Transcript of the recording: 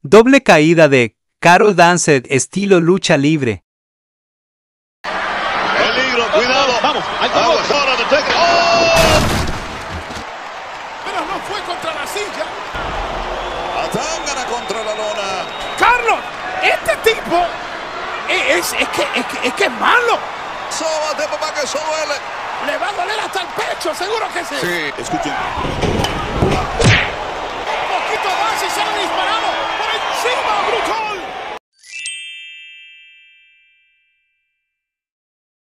Doble caída de Carol Dance estilo lucha libre. Peligro, cuidado. Vamos, hay que Aguas, ahora de Tekken. ¡Oh! Pero no fue contra la silla. Atángana contra la lona. Carlos, este tipo es que es malo. Sóbate, papá, que eso duele. Le va a doler hasta el pecho, seguro que sí. Sí, escuchen.